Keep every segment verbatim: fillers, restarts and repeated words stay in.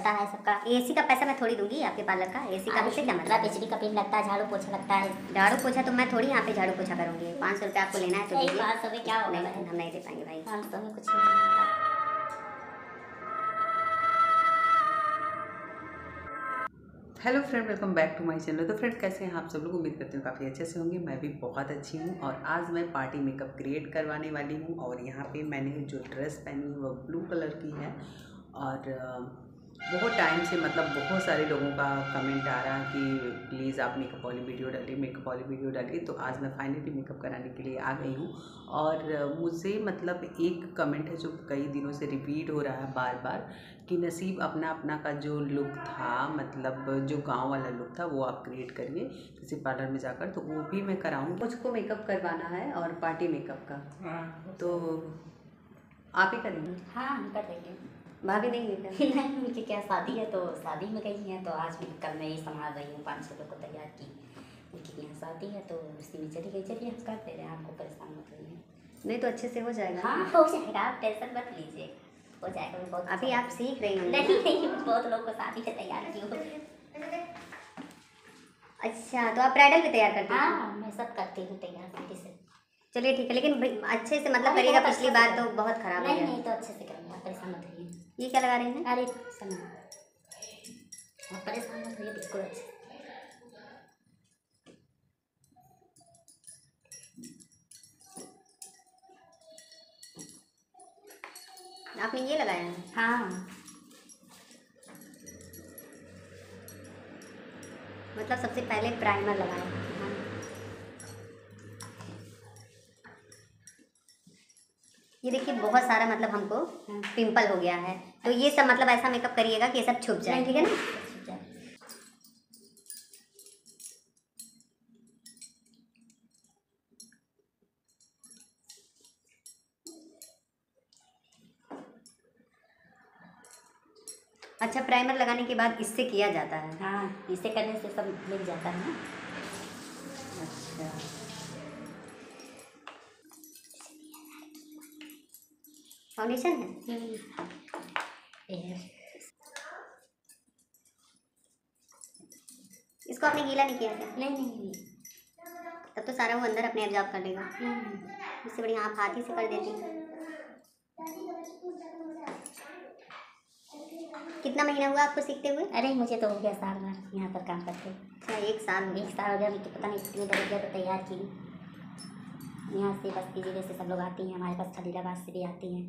रहता है सबका। एसी का पैसा मैं थोड़ी दूंगी आपके पार्लर का, एसी का मुझसे क्या मतलब? बिजली का बिल लगता है, झाड़ू पोछा लगता है। झाड़ू पोछा तो मैं थोड़ी यहाँ पे झाड़ू पोछा करूँगी। पाँच सौ रुपये आपको लेना है तो दीजिए। पाँच सौ में क्या होगा? नहीं, हम नहीं दे पाएंगे भाई। पाँच सौ में कुछ नहीं। Hello friend, welcome back to my channel. तो फ्रेंड कैसे हैं आप सब लोग? उम्मीद करती हूँ काफ़ी अच्छे से होंगे। मैं भी बहुत अच्छी हूँ और आज मैं पार्टी मेकअप क्रिएट करवाने वाली हूँ। और यहाँ पे मैंने जो ड्रेस पहनी है वो ब्लू कलर की है। और बहुत टाइम से मतलब बहुत सारे लोगों का कमेंट आ रहा है कि प्लीज़ आप मेकअप वाली वीडियो डालिए, मेकअप वाली वीडियो डालिए। तो आज मैं फाइनली मेकअप कराने के लिए आ गई हूँ। और मुझे मतलब एक कमेंट है जो कई दिनों से रिपीट हो रहा है बार बार कि नसीब अपना अपना का जो लुक था, मतलब जो गांव वाला लुक था, वो आप क्रिएट करिए किसी पार्लर में जाकर। तो वो भी मैं कराऊँ। मुझको मेकअप करवाना है और पार्टी मेकअप का। हाँ, तो आप ही करेंगे? हाँ, हम कर देंगे। भाभी नहीं है नहीं, उनकी क्या शादी है तो शादी में गई हैं, तो आज भी कल मैं ही संभाल रही हूँ। पाँच सौ लोग को तैयार की, उनकी यहाँ शादी है तो उसी में चली गई। चलिए हम कर दे रहे हैं, आपको परेशान मत होइए। नहीं तो अच्छे से हो जाएगा। हाँ हो जाएगा, आप टेंशन मत लीजिए, हो जाएगा। मैं बहुत अभी आप सीख रही हो? नहीं नहीं, बहुत लोग को शादी पे तैयार की हूँ। अच्छा, तो आप ब्राइडल भी तैयार करती हैं? हाँ, मैं सब करती हूँ तैयार तरीके से। चलिए ठीक है, लेकिन अच्छे से मतलब करिएगा। पिछली बार तो बहुत खराब हो नहीं गया। नहीं, तो अच्छे से करूँगा, परेशान मत होइए। ये क्या लगा रही हैं? अरे सुनो, आप परेशान मत होइए, बिल्कुल अच्छे। आपने ये लगाया है? हाँ, मतलब सबसे पहले प्राइमर लगाया है। हाँ। ये देखिए बहुत सारा मतलब हमको पिंपल हो गया है, तो ये सब मतलब ऐसा मेकअप करिएगा कि ये सब छुप जाए, ठीक है ना? अच्छा, प्राइमर लगाने के बाद इससे किया जाता है? हाँ, इसे करने से सब मिल जाता है ना। अच्छा, फाउंडेशन है? इसको आपने गीला नहीं किया क्या? नहीं नहीं नहीं। तब तो सारा वो अंदर अपने एब्जॉर्ब कर लेगा। इससे बढ़िया आप हाथ ही से कर देती हैं। कितना महीना हुआ आपको सीखते हुए? अरे मुझे तो हो गया साल भर यहाँ पर काम करते। अच्छा, एक साल हो एक साल हो गया। मुझे पता नहीं कितनी दर्जा तो तैयार की। यहाँ से बस्ती जिले से सब लोग आती हैं, हमारे पास खलीलाबाद से भी आती हैं।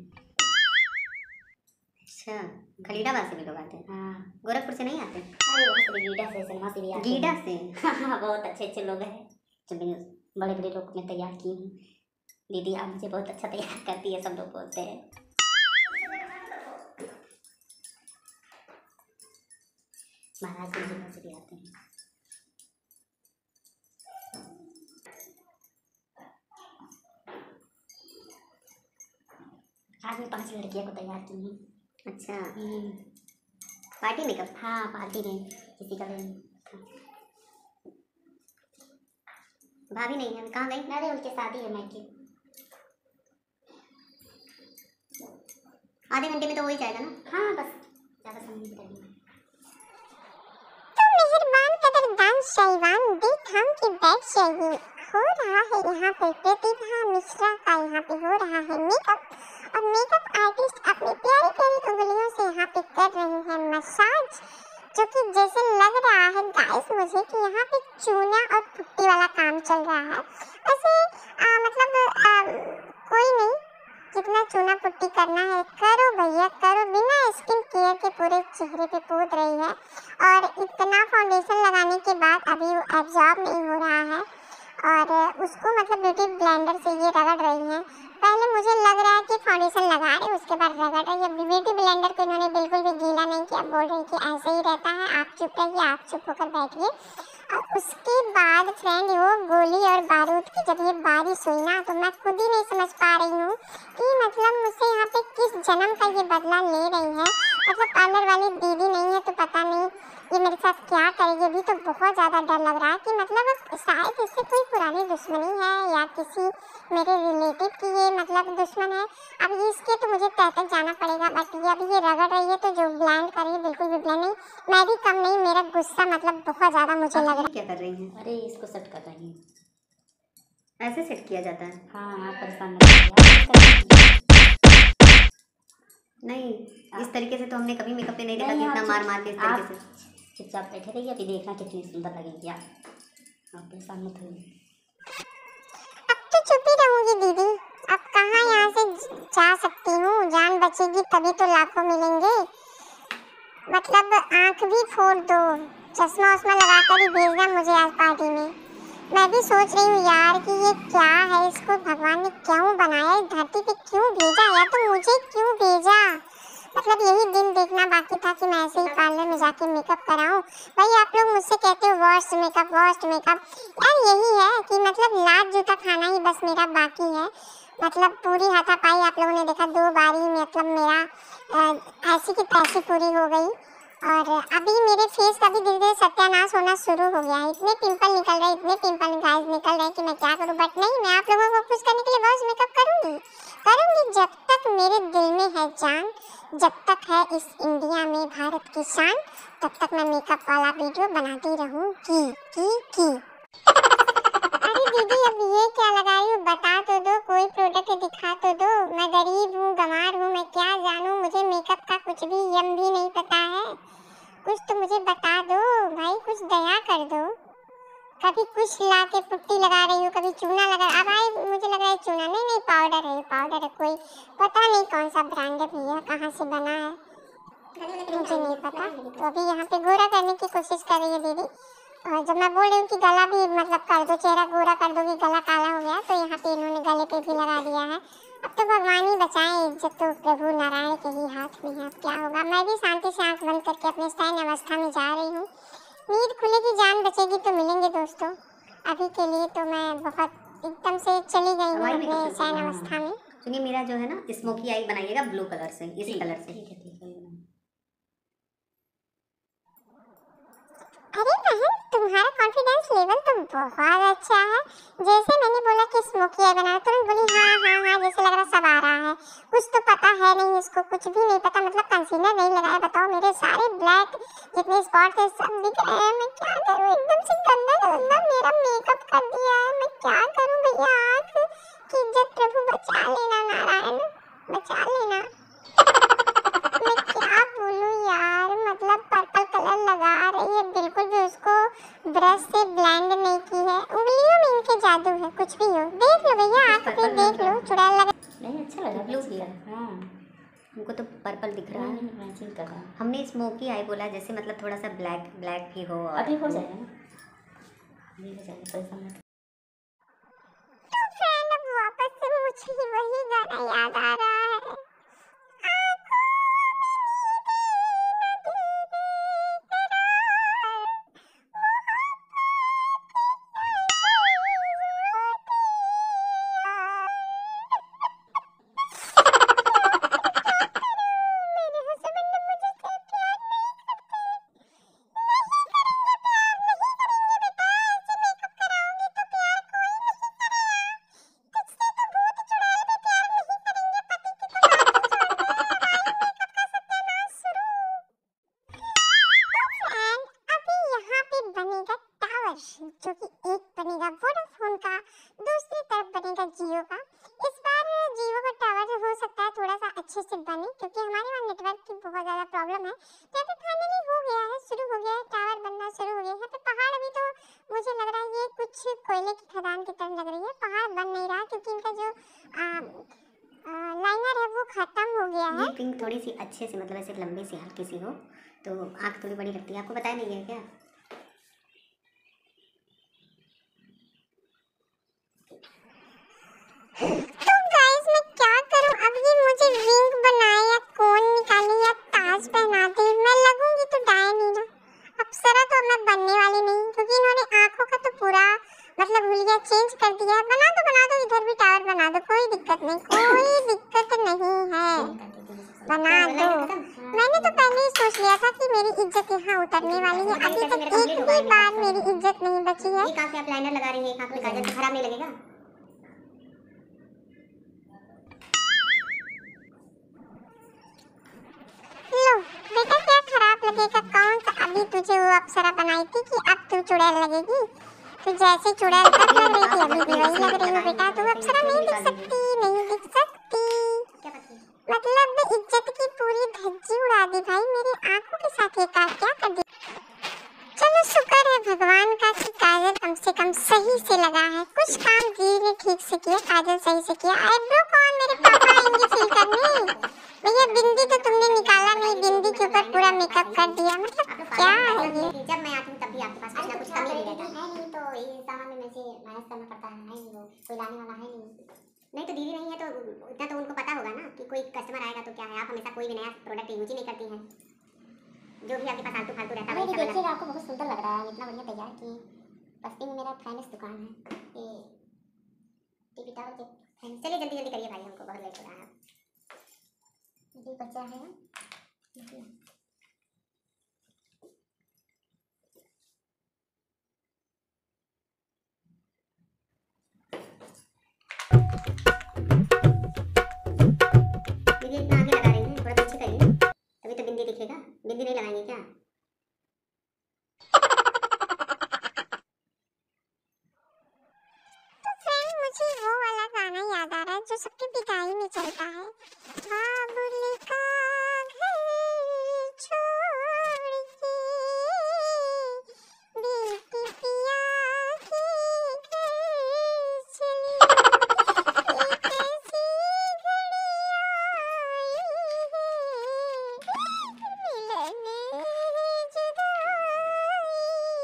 अच्छा, खलीलाबाद से भी लोग आते हैं? हाँ। गोरखपुर से नहीं आते? अरे वहाँ से गीडा से, सलमा से भी आते हैं। गीडा से? हाँ, बहुत अच्छे अच्छे लोग हैं जो मैंने बड़े बड़े लोग में तैयार की हूँ। दीदी आप मुझे बहुत अच्छा तैयार करती है, सब लोग बोलते हैं। महाराजगंज जिले से भी आते हैं। आज मैं पांच लड़कियों को तैयार की हूँ। अच्छा, पार्टी मेकअप? हाँ, पार्टी में किसी का भी। भाभी नहीं है, कहाँ गई? अरे उनकी शादी है मैं की। आधे घंटे में तो हो ही जाएगा ना? हाँ, बस ज़्यादा समय नहीं लगेगा। तो मेहरबान कदरदान शैवान देख हम की बैठ शैवी हो रहा है यहाँ पे प्रतिभा मिश्रा का यहाँ पे हो रहा है मेकअप। और मेकअप आर्टिस्ट अपनी प्यारी प्यारी उंगलियों से यहाँ पे कर रहे हैं मसाज, जो कि जैसे लग रहा है गाइस मुझे कि यहाँ पे चूना और पुट्टी वाला काम चल रहा है। ऐसे आ, मतलब आ, कोई नहीं, जितना चूना पुट्टी करना है करो भैया करो। बिना स्किन केयर के पूरे चेहरे पे पोत रही है और इतना फाउंडेशन लगाने के बाद अभी वो एब्जॉर्ब नहीं हो रहा है और उसको मतलब ब्यूटी ब्लेंडर से ये रगड़ रही हैं। पहले मुझे लग रहा है कि फाउंडेशन लगा रहे उसके बाद रगड़ रही है। ब्यूटी ब्लेंडर को इन्होंने बिल्कुल भी गीला नहीं किया, बोल रही कि ऐसे ही रहता है, आप चुप रहिए, आप चुप होकर बैठिए। और उसके बाद फ्रेंड वो गोली और बारूद की जब ये बारिश हुई ना, तो मैं खुद ही नहीं समझ पा रही हूँ कि मतलब मुझसे यहाँ पे किस जन्म का ये बदला ले रही है। मतलब पार्लर वाली दीदी नहीं है तो पता नहीं ये मेरे साथ क्या करेगी। अभी तो बहुत ज़्यादा डर लग रहा है कि मतलब शायद इससे कोई पुरानी दुश्मनी है या किसी मेरे रिलेटिव की ये मतलब दुश्मन है। अब इसके तो मुझे तह तक जाना पड़ेगा। बट ये अभी ये रगड़ रही है तो जो ब्लेंड कर रही है बिल्कुल भी रिप्लाई नहीं। मैं भी कम नहीं, मेरा गुस्सा मतलब बहुत ज़्यादा मुझे लग रहा है। क्या कर रही हैं? अरे इसको सेट कर रही हूँ। ऐसे सेट किया जाता है? हाँ, आप परेशान मत होइए। नहीं, इस तरीके से तो हमने कभी मेकअप पे नहीं देखा कि नहीं, इतना आप मार मार के इस तरीके आप से। चुपचाप बैठे रहिए, अभी देखना कितनी सुंदर लगेगी आप। आप परेशान मत होइए। अब तो चुप ही रहूंगी दीदी, अब कहाँ यहाँ से जा सकती हूँ। जान बचेगी तभी तो लाखों मिलेंगे। मतलब आंख भी फोड़ दो, चश्मा उस्मा लगा कर ही भेजना मुझे आज पार्टी में। मैं भी सोच रही हूँ यार कि ये क्या है, इसको भगवान ने क्यों बनाया, इस धरती पे क्यों भेजा, या तो मुझे क्यों भेजा। मतलब यही दिन देखना बाकी था कि मैं ऐसे ही पार्लर में जाके मेकअप कराऊं। भाई आप लोग मुझसे कहते हो वर्स्ट मेकअप वर्स्ट मेकअप, यार यही है कि मतलब लात जूता खाना ही बस मेरा बाकी है। मतलब पूरी हाथापाई आप लोगों ने देखा, दो बारी मतलब मेरा ऐसी की तैसी पूरी हो गई। और अभी मेरे फेस का भी धीरे धीरे सत्यानाश होना शुरू हो गया है। इतने पिंपल निकल रहे इतने पिंपल निकल रहे कि मैं क्या करूं। बट नहीं, मैं आप लोगों को खुश करने के लिए बहुत मेकअप करूंगी करूंगी जब तक मेरे दिल में है जान, जब तक है इस इंडिया में भारत की शान, तब तक मैं मेकअप वाला वीडियो बनाती रहूंगी की की। अरे दीदी अब ये क्या लगा रही हूँ, बता तो दो, कोई प्रोडक्ट दिखा तो दो। मैं गरीब हूँ, गंवार हूँ, मैं क्या जानूँ, मुझे मेकअप का कुछ भी यम भी नहीं पता है। कुछ तो मुझे बता दो भाई, कुछ दया कर दो। कभी कुछ ला के पुट्टी लगा रही हूँ, कभी चूना लगा। अब आई मुझे लग रहा है चूना नहीं नहीं पाउडर है, पाउडर है, कोई पता नहीं कौन सा ब्रांड है भैया, कहाँ से बना है मुझे नहीं पता। तो अभी यहाँ पे गोरा करने की कोशिश कर रही है दीदी। और जब मैं बोल रही हूँ कि गला भी मतलब कर दो, चेहरा गोरा कर दो कि गला काला हो गया, तो यहाँ पे इन्होंने गले पे भी लगा दिया है। अब तो भगवान ही बचाए, इज्जत तो प्रभु नारायण के ही हाथ में है। अब क्या होगा, मैं भी शांति से आंख बंद करके अपने शयन अवस्था में जा रही हूँ। नींद खुलेगी, जान बचेगी तो मिलेंगे दोस्तों। अभी के लिए तो मैं बहुत एकदम से चली गई हूँ अपने शयन अवस्था में। सुनिए, मेरा जो है ना स्मोकी आई बनाइएगा ब्लू कलर से, इसी कलर से। ठीक है ठीक है। अरे बहन, तुम्हारा कॉन्फिडेंस लेवल तो बहुत अच्छा है। जैसे मैंने बोला कि स्मोकी आई बनाना, तुरंत बोली हाँ हाँ हाँ, जैसे लग रहा सब आ रहा है। कुछ तो पता है नहीं इसको, कुछ भी नहीं पता। मतलब कंसीलर नहीं लगाया, बताओ मेरे सारे ब्लैक जितने स्पॉट थे सब दिख रहे हैं। मैं क्या करूँ, एकदम से गंदा गंदा मेरा मेकअप कर दिया है। मैं क्या करूँ भैया, आँख की इज्जत प्रभु बचा लेना, नारायण बचा लेना। मैं क्या बोलूं यार, मतलब पर्पल कलर लगा रही है, बिल्कुल भी उसको ब्रश से ब्लेंड नहीं की है। उंगलियों में इनके जादू है, कुछ भी हो। देख लो भैया, आँख पे देख लो, चुड़ैल लगा। नहीं अच्छा लगा, ब्लू किया। हाँ हमको तो पर्पल दिख रहा है। मैचिंग कर रहा है। हमने स्मोकी आई बोला, जैसे मतलब थोड़ा सा ब्लैक ब्लैक भी हो। और अभी हो जाएगा ना, अभी हो जाएगा, परेशान मत। तो फ्रेंड अब वापस से मुझे वही गाना याद आ रहा है। जो कि एक बनेगा वोडाफोन का, दूसरी तरफ बनेगा जियो का। इस बार जियो का टावर हो सकता है थोड़ा सा अच्छे से बने, क्योंकि हमारे वहाँ नेटवर्क की बहुत ज़्यादा प्रॉब्लम है। तो यहाँ पे फाइनली हो गया है, शुरू हो गया है, टावर बनना शुरू हो गया है। यहाँ पे पहाड़ अभी तो मुझे लग रहा है ये कुछ कोयले की खदान की तरह लग रही है। पहाड़ बन नहीं रहा क्योंकि इनका जो आ, आ, लाइनर है वो खत्म हो गया है। ये पिंक थोड़ी सी अच्छे से, मतलब ऐसे लंबी सी हल्की सी हो तो आँख थोड़ी बड़ी लगती है। आपको बताया नहीं है क्या? तो गाइस मैं क्या करूं, अब ये मुझे विंग बनाए या कोन निकाले या ताज पहना दे, मैं लगूंगी तो डायनीना। अप्सरा तो मैं बनने वाली नहीं, क्योंकि इन्होंने आंखों का तो पूरा मतलब हुलिया चेंज कर दिया। बना दो बना दो, इधर भी टावर बना दो, कोई दिक्कत नहीं, कोई दिक्कत नहीं है, बना दो। मैंने तो पहले ही सोच लिया था कि मेरी इज्जत यहाँ उतरने वाली है। अभी तक एक भी बार मेरी इज्जत नहीं बची है। एक आँख पे आप लाइनर लगा रही हैं, एक आँख में काजल, तो खराब नहीं लगेगा? लो बेटा, क्या खराब खराब लगेगा। कौन सा अभी तुझे वो अप्सरा बनाई थी कि अब तू चुड़ैल लगेगी। तू जैसे चुड़ैल तब लग रही थी अभी भी वही लग रही हो बेटा। तू अप्सरा नहीं दिख सकती, नहीं दिख सकती। मतलब इज्जत की पूरी धज्जी उड़ा दी भाई, मेरी आंखों के साथ ये क्या कर दी। चलो शुक्र है भगवान का कि काजल कम से कम सही से लगा है। कुछ काम दीदी ने ठीक से किया, काजल सही से किया। आईब्रो कौन, मेरे पापा आएंगे फिल करने। भैया बिंदी तो तुमने निकाला नहीं, बिंदी के ऊपर पूरा मेकअप कर दिया। मतलब क्या है ये। जब मैं आती हूँ तब भी आपके पास कुछ ना कुछ कमी नहीं रहता है। नहीं तो ये सामान में मुझे मैनेज करना पड़ता है। नहीं वो कोई लाने वाला है नहीं। नहीं तो दीदी नहीं है तो इतना तो उनको पता होगा ना कि कोई कस्टमर आएगा तो क्या है। आप हमेशा कोई भी नया प्रोडक्ट यूज ही नहीं करती हैं। जो भी आपके पास फालतू फालतू रहता है। देखिएगा आपको बहुत सुंदर लग रहा है, इतना बढ़िया तैयार किए। बस्ती में मेरा फ्रेंड्स दुकान है ये टीवी टावर के फ्रेंड्स। चलिए जल्दी जल्दी करिए भाई, हमको बहुत लेट हो रहा है। ये बच्चा है दीदी, इतना आगे लगा रही हैं, थोड़ा पीछे करिए तभी तो बिंदी दिखेगा। बिंदी नहीं लगाएंगे क्या? मुझे वो वाला गाना याद आ रहा है जो सबकी विदाई में चलता है। बाबुल का घर छोड़ के बेटी पिया के घर चली। एक ऐसी घड़ी आई है मिलने जुदाई।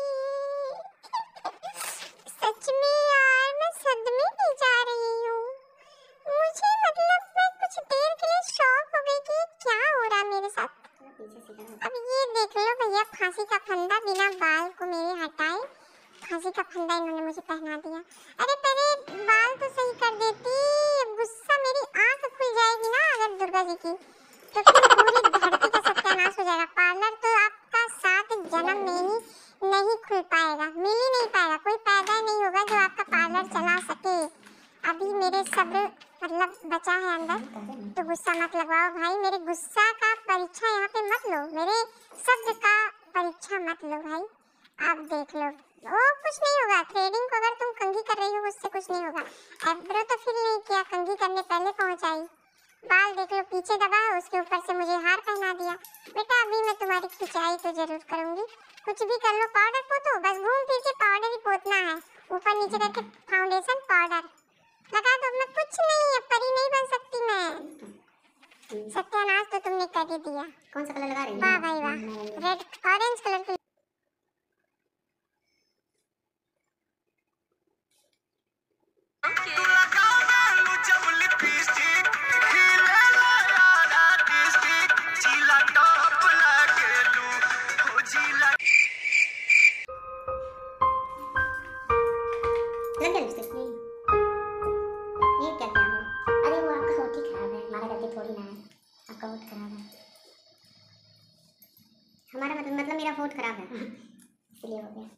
सच में यार मैं सदमे में जा रही हूँ। मुझे मतलब मैं कुछ देर के लिए शॉक हो गई कि क्या हो रहा है मेरे साथ। अब ये देख लो भैया, फांसी का फंदा बिना बाल को मेरे हटाए फांसी का फंदा इन्होंने मुझे पहना दिया। अरे पहले बाल तो सही कर देती। गुस्सा, मेरी आंख खुल जाएगी ना अगर दुर्गा जी की, तो फिर पूरी धरती का सत्यानाश हो जाएगा। पार्लर तो आपका सात जन्म में ही नहीं खुल पाएगा, मिल ही नहीं पाएगा। कोई पैदा नहीं होगा जो आपका पार्लर चला सके। अभी मेरे सब्र मतलब बचा है अंदर, तो गुस्सा मत लगवाओ भाई। मेरे गुस्सा का परीक्षा यहाँ पे मत लो, मेरे सब्र का परीक्षा मत लो भाई। आप देख लो, वो कुछ नहीं होगा। थ्रेडिंग को अगर तुम कंघी कर रही हो उससे कुछ नहीं होगा। एब्रो तो फिल नहीं किया, कंघी करने पहले पहुँच आई। बाल देख लो पीछे दबा है, उसके ऊपर से मुझे हार पहना दिया। बेटा अभी मैं तुम्हारी खिंचाई तो जरूर करूंगी। कुछ भी कर लो, पाउडर पोतो, बस घूम फिर के पाउडर ही पोतना है। ऊपर नीचे करके फाउंडेशन पाउडर लगा दो। मैं कुछ नहीं, परी नहीं बन सकती मैं। सत्यानाश तो तुमने कर ही दिया। कौन सा कलर लगा रही हैं? वाह भाई वाह, रेड ऑरेंज कलर की। लग गया लिपस्टिक? नहीं। ये क्या क्या है? अरे वो आपका होठ ही खराब है, हमारा गलती थोड़ी ना है। आपका होठ खराब है, हमारा मतलब मतलब मेरा होठ खराब है इसलिए हो गया।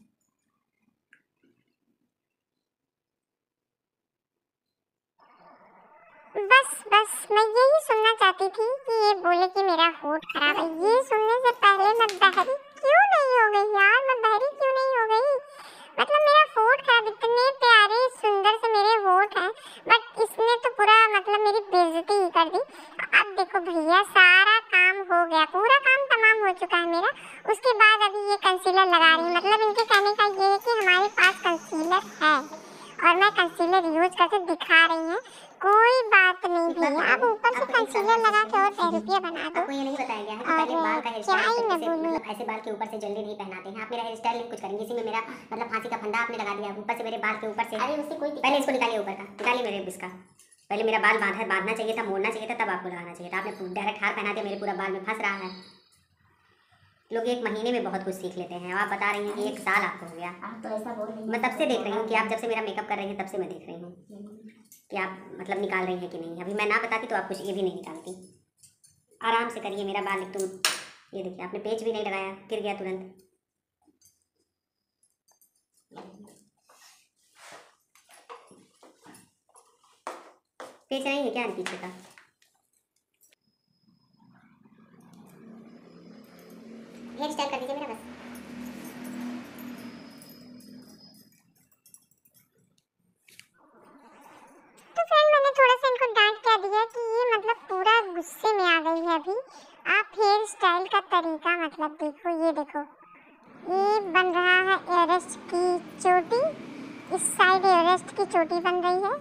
बस बस मैं यही सुनना चाहती थी कि ये बोले कि मेरा होठ खराब है। ये सुनने से पहले मैं बहरी क्यों नहीं हो गई यार, मैं बहरी क्यों नहीं हो गई। मतलब मेरा होठ खराब, इतने प्यारे सुंदर से मेरे होठ हैं, बट इसने तो पूरा मतलब मेरी बेइज्जती ही कर दी। अब देखो भैया, सारा काम हो गया, पूरा काम तमाम हो चुका है मेरा। उसके बाद अभी ये कंसीलर लगा रही, मतलब इनके कहने का ये है कि हमारे पास कंसीलर है और मैं कंसीलर यूज करके दिखा रही हैं। कोई बात नहीं भैया, अब ऊपर से कंसीलर लगा के और दस रुपया बना दो। आपको ये नहीं बताया गया है कि पहले बाल का हेयर स्टाइल मतलब ऐसे बाल के ऊपर से जल्दी नहीं पहनाते हैं। आप मेरा हेयर स्टाइल नहीं कुछ करेंगे, इसी में मेरा मतलब फांसी का फंदा आपने लगा दिया ऊपर से मेरे बाल के ऊपर से। अरे उससे कोई पहले इसको निकालिए ऊपर का, निकालिए मेरे इसका। पहले मेरा बाल बांधा बांधना चाहिए था, मोड़ना चाहिए था, तब आपको लगाना चाहिए था। आपने डायरेक्ट हार पहना दिया, मेरे पूरा बाल में फंस रहा है। लोग एक महीने में बहुत कुछ सीख लेते हैं, आप बता रही हैं कि एक साल आपको हो गया। आप तो ऐसा बोल रही हैं। मैं तब से देख रही हूँ कि आप जब से मेरा मेकअप कर रही हैं तब से मैं देख रही हूँ कि आप मतलब निकाल रही हैं कि नहीं। अभी मैं ना बताती तो आप कुछ ये भी नहीं निकालती। आराम से करिए मेरा बाल एकदम। ये देखिए आपने पेच भी नहीं लगाया, गिर गया तुरंत। पेच नहीं है क्या पीछे का? हेयर स्टाइल कर दीजिए मेरा बस। तो फ्रेंड मैंने थोड़ा सा इनको डांट क्या दिया कि ये मतलब पूरा गुस्से में आ गई है। अभी आप हेयर स्टाइल का तरीका मतलब देखो, ये देखो, ये बन रहा है एवरेस्ट की चोटी, इस साइड एवरेस्ट की चोटी बन रही है।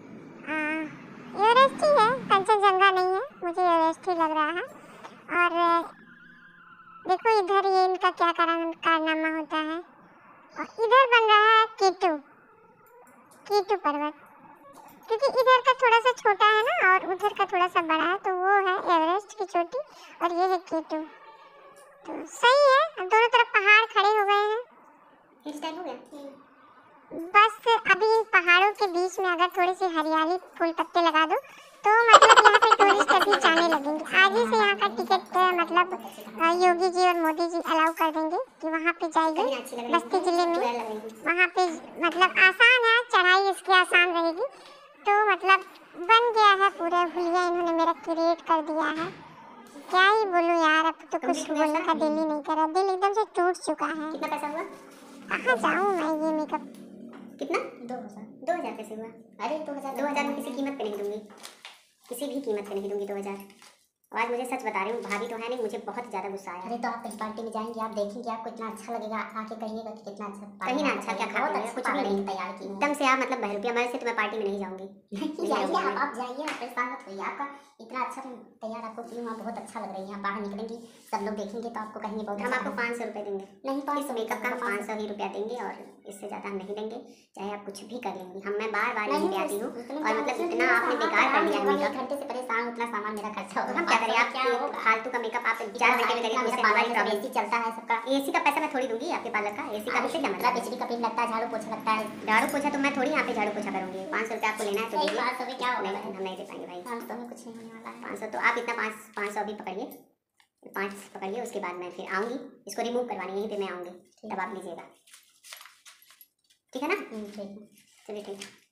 एवरेस्ट ही है, कंचनजंगा नहीं है, मुझे एवरेस्ट ही लग रहा है। और देखो इधर ये इनका क्या कारनामा होता है। और इधर बन रहा है केटू, केटू पर्वत, क्योंकि इधर का थोड़ा सा छोटा है ना और उधर का थोड़ा सा बड़ा है, तो वो है एवरेस्ट की चोटी और ये है केटू। तो सही है, दोनों तरफ पहाड़ खड़े हो गए हैं। हेयर स्टाइल हो गया बस। अभी इन पहाड़ों के बीच में अगर थोड़ी सी हरियाली, फूल पत्ते लगा दो तो मतलब यहाँ पे टूरिस्ट अभी जाने लगेंगे। आज ही से यहाँ का टिकट मतलब योगी जी और मोदी जी अलाउ कर देंगे कि वहाँ पे जाइए बस्ती जिले में। वहाँ पे मतलब आसान है, चढ़ाई इसकी आसान रहेगी। तो मतलब बन गया है पूरा हुलिया, इन्होंने मेरा क्रिएट कर दिया है। क्या ही बोलूं यार, अब तो कुछ बोलने का दिल ही नहीं कर रहा, दिल एकदम से टूट चुका है। कितना पैसा हुआ? कहाँ जाऊँ मैं ये मेकअप? कितना? दो हजार। दो हजार कैसे हुआ? अरे दो हजार दो हजार में किसी कीमत पे नहीं दूंगी, किसी भी कीमत पे नहीं दूंगी दो हजार। आज मुझे सच बता रही हूँ, भाभी तो है नहीं, मुझे बहुत ज़्यादा गुस्सा आया। अरे तो आप कहीं पार्टी में जाएंगे, आप देखेंगे आपको इतना अच्छा लगेगा, आके कहिएगा कि कितना अच्छा। कहीं ना अच्छा क्या खा बहुत कुछ भी नहीं तैयार की एकदम से आप मतलब बह रुपया मेरे से, तो मैं पार्टी में नहीं जाऊँगी। जाइए आप आप जाइए, आप परेशान मत होइए। आपका इतना अच्छा तैयार आपको की वहाँ बहुत अच्छा लग रही है। आप बाहर निकलेंगी, सब लोग देखेंगे तो आपको कहेंगे बहुत। हम आपको पाँच सौ रुपये देंगे। नहीं, पाँच सौ मेकअप का पाँच सौ ही रुपया देंगे और इससे ज़्यादा हम नहीं देंगे, चाहे आप कुछ भी कर लेंगी। हम मैं बार बार यहीं पे आती हूँ और मतलब इतना आपने बेकार कर दिया मेकअप। घंटे से परेशान, उतना सामान मेरा खर्चा होगा। हम क्या करें, आप क्या फालतू का मेकअप आप चार घंटे में करेंगे। एसी चलता है सबका, एसी का पैसा मैं थोड़ी दूंगी आपके पार्लर का। एसी का मुझसे क्या मतलब? बिजली का बिल लगता है, झाड़ू पोछा लगता है। झाड़ू पोछा तो मैं थोड़ी यहाँ पे झाड़ू पोछा करूँगी। पाँच सौ रुपये आपको लेना है तो दीजिए। पाँच सौ में क्या होगा? हम नहीं दे पाएंगे भाई, पाँच सौ में कुछ नहीं होने वाला है। पाँच सौ तो आप इतना पाँच पाँच सौ अभी पकड़िए, पाँच पकड़िए, उसके बाद मैं फिर आऊँगी इसको रिमूव करवाने, यहीं पे मैं आऊँगी, तब आप लीजिएगा, ठीक है ना? ठीक है, चलिए ठीक है।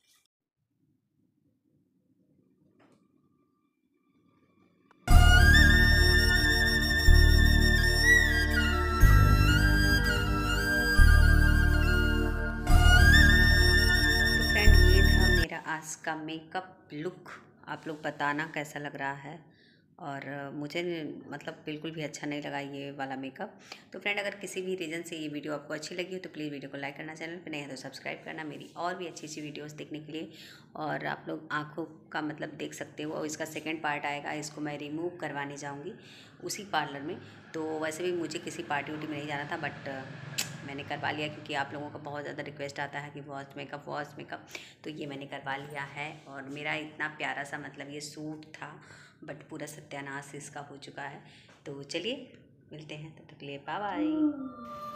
आज का मेकअप लुक आप लोग बताना कैसा लग रहा है। और मुझे मतलब बिल्कुल भी अच्छा नहीं लगा ये वाला मेकअप। तो फ्रेंड, अगर किसी भी रीज़न से ये वीडियो आपको अच्छी लगी हो तो प्लीज़ वीडियो को लाइक करना, चैनल पे नहीं है तो सब्सक्राइब करना मेरी और भी अच्छी अच्छी वीडियोस देखने के लिए। और आप लोग आँखों का मतलब देख सकते हो, और इसका सेकंड पार्ट आएगा, इसको मैं रिमूव करवाने जाऊँगी उसी पार्लर में। तो वैसे भी मुझे किसी पार्टी उर्टी में नहीं जाना था, बट मैंने करवा लिया क्योंकि आप लोगों का बहुत ज़्यादा रिक्वेस्ट आता है कि वॉच मेकअप वॉच मेकअप, तो ये मैंने करवा लिया है। और मेरा इतना प्यारा सा मतलब ये सूट था, बट पूरा सत्यानाश इसका हो चुका है। तो चलिए मिलते हैं, तब तक के लिए बाय बाय।